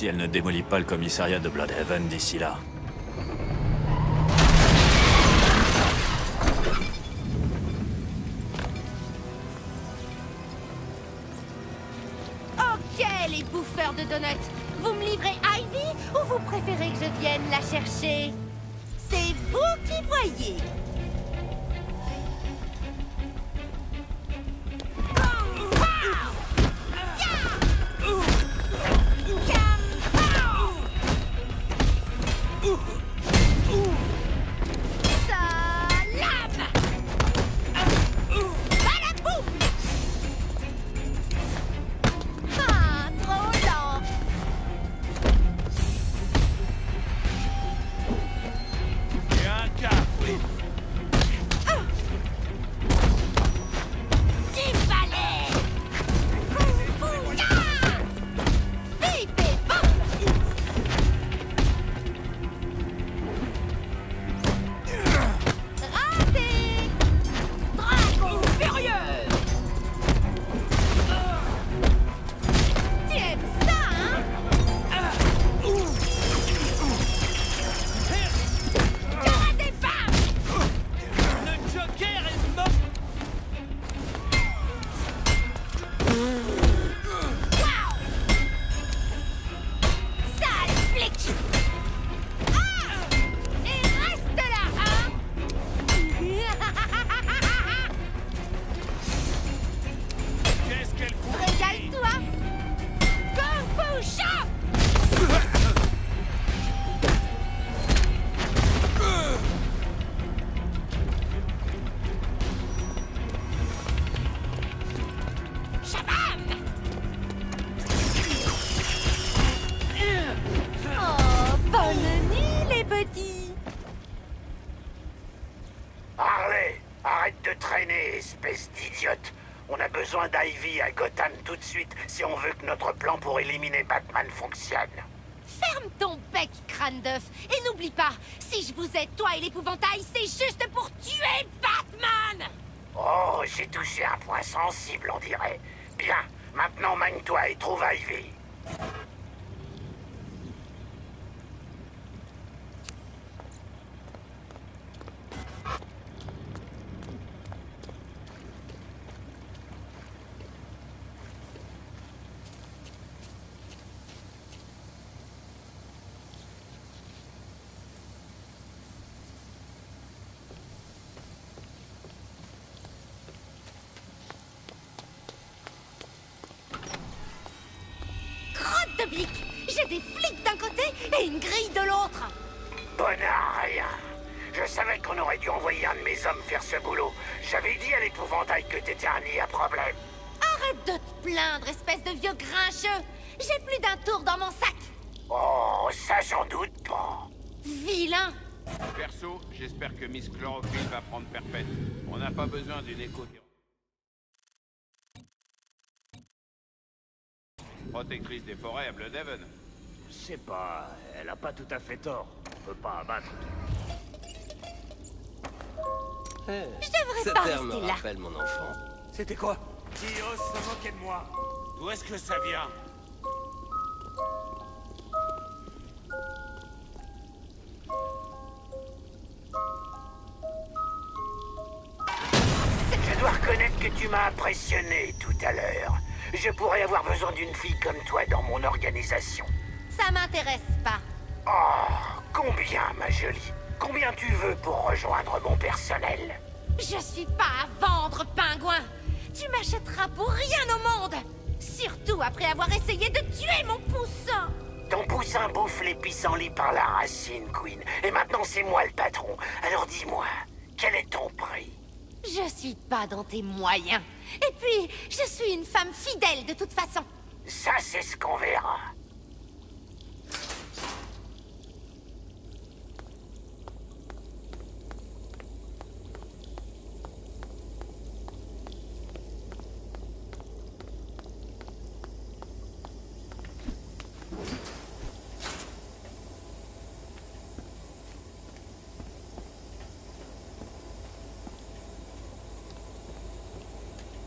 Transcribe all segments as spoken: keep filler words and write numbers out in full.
si elle ne démolit pas le commissariat de Bloodhaven d'ici là. Ok, les bouffeurs de donuts. Vous me livrez Ivy ou vous préférez que je vienne la chercher? C'est vous qui voyez. Espèce d'idiote. On a besoin d'Ivy à Gotham tout de suite si on veut que notre plan pour éliminer Batman fonctionne. Ferme ton bec, crâne d'œuf. Et n'oublie pas, si je vous aide, toi et l'épouvantail, c'est juste pour tuer Batman! Oh, j'ai touché un point sensible, on dirait. Bien, maintenant magne-toi et trouve Ivy. J'ai des flics d'un côté et une grille de l'autre. Bon à rien. Je savais qu'on aurait dû envoyer un de mes hommes faire ce boulot. J'avais dit à l'épouvantail que t'étais un nid à problème. Arrête de te plaindre, espèce de vieux grincheux. J'ai plus d'un tour dans mon sac. Oh, ça j'en doute pas. Vilain. Perso, j'espère que Miss Chlorophylle va prendre perpète. On n'a pas besoin d'une éco-thérapie. Protectrice des forêts à Bloodhaven. Je sais pas, elle a pas tout à fait tort. On peut pas abattre. Hey, Je devrais ce pas terme rester me là. rappelle mon enfant. C'était quoi? Qui ose se moquer de moi? D'où est-ce que ça vient? Je dois reconnaître que tu m'as impressionné tout à l'heure. Je pourrais avoir besoin d'une fille comme toi dans mon organisation. Ça m'intéresse pas. Oh, combien, ma jolie? Combien tu veux pour rejoindre mon personnel? Je suis pas à vendre, pingouin. Tu m'achèteras pour rien au monde. Surtout après avoir essayé de tuer mon poussin. Ton poussin bouffe les pissenlits par la racine, Queen. Et maintenant, c'est moi le patron. Alors dis-moi, quel est ton prix? Je suis pas dans tes moyens. Et puis, je suis une femme fidèle de toute façon. Ça, c'est ce qu'on verra.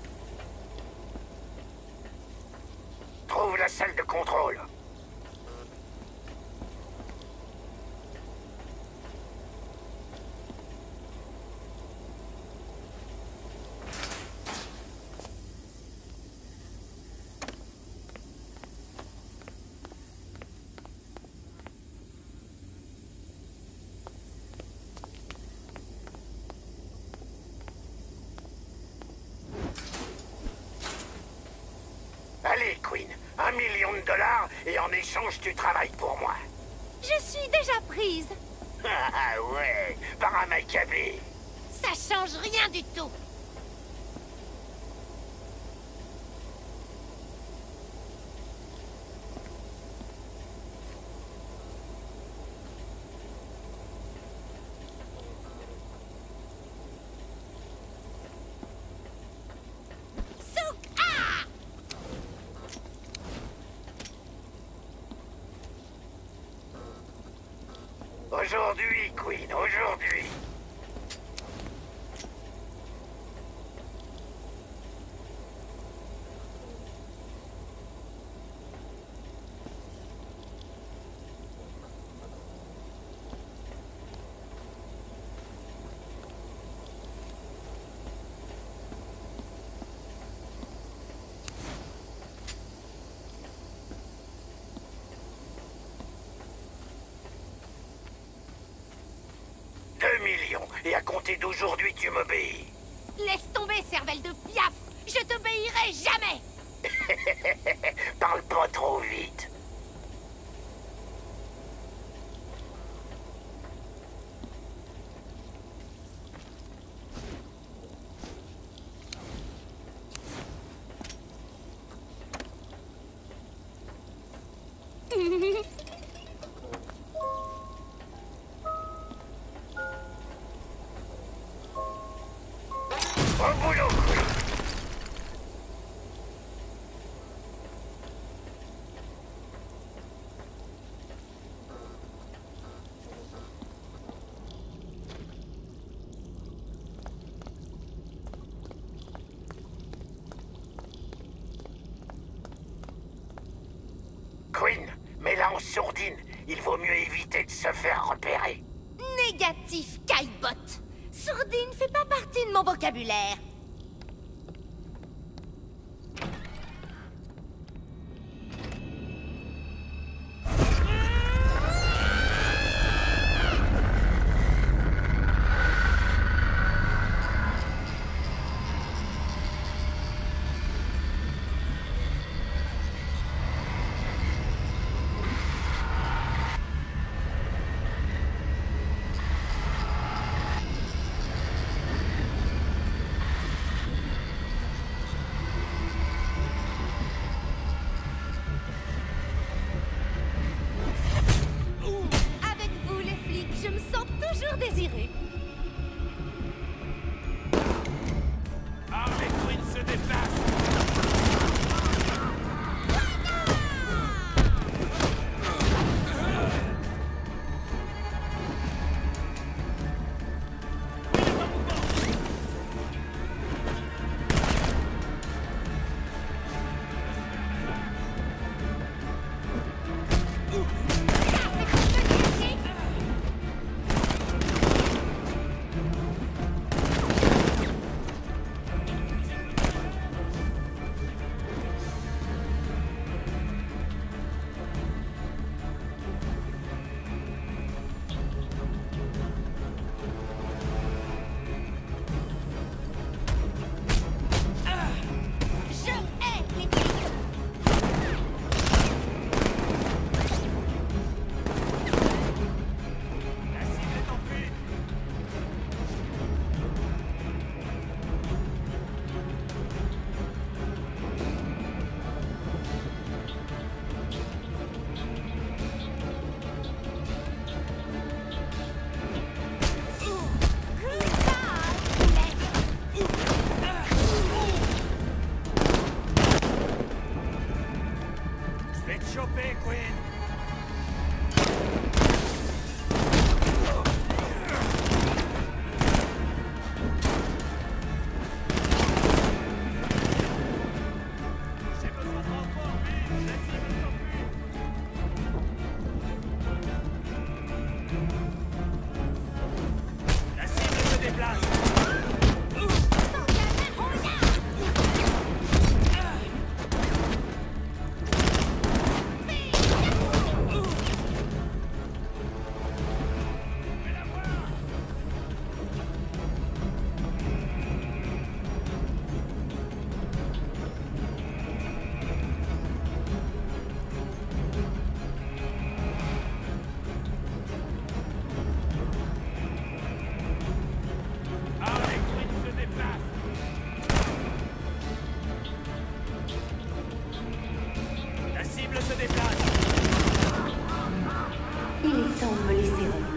Trouve la salle de contrôle. échange, tu travailles pour moi. Je suis déjà prise. Ah ouais, par un Maccabée. Ça change rien du tout. Aujourd'hui, Queen, aujourd'hui. Deux millions, et à compter d'aujourd'hui, tu m'obéis. Laisse tomber, cervelle de piaf. Je t'obéirai jamais. Parle pas trop vite. Au boulot, Queen. Queen, mets-la en sourdine. Il vaut mieux éviter de se faire repérer. Négatif, Kaibot. Sourdine fait pas partie de mon vocabulaire. Avec vous, les flics, je me sens toujours désirée. Harley Quinn se déplace. temps de me laisser revenir.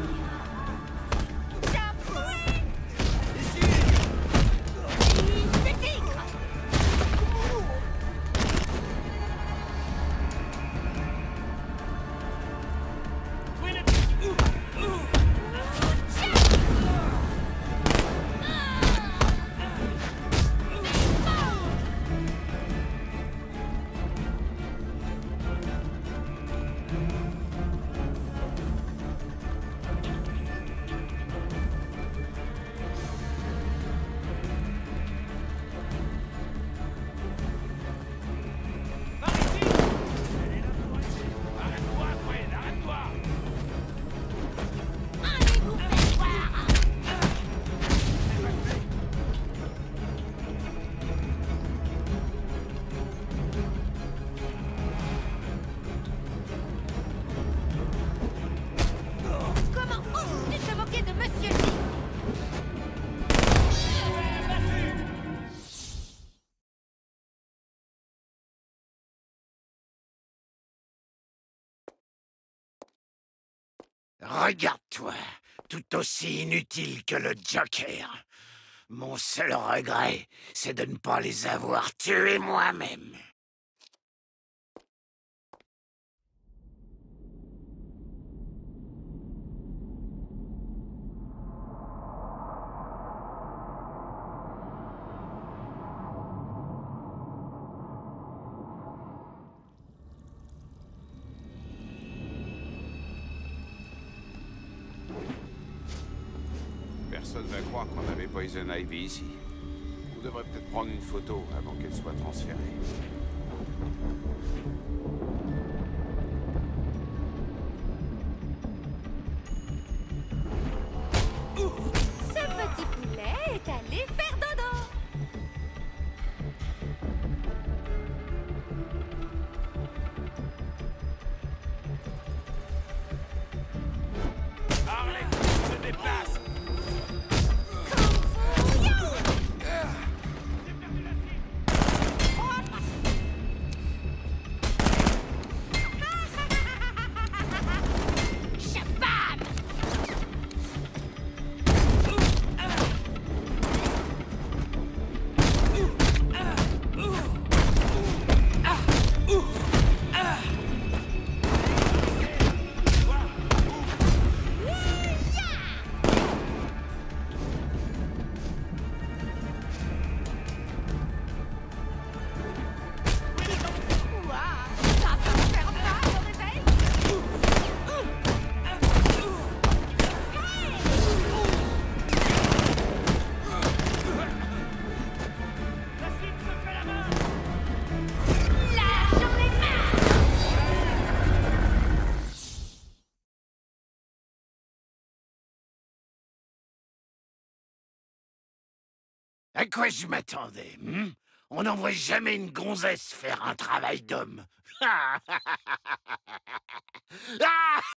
Regarde-toi, tout aussi inutile que le Joker. Mon seul regret, c'est de ne pas les avoir tués moi-même. Personne va croire qu'on avait Poison Ivy ici. On devrait peut-être prendre une photo avant qu'elle soit transférée. Ce petit poulet est allé faire dodo. Harley se déplace. À quoi je m'attendais, hmm? On n'envoie jamais une gonzesse faire un travail d'homme.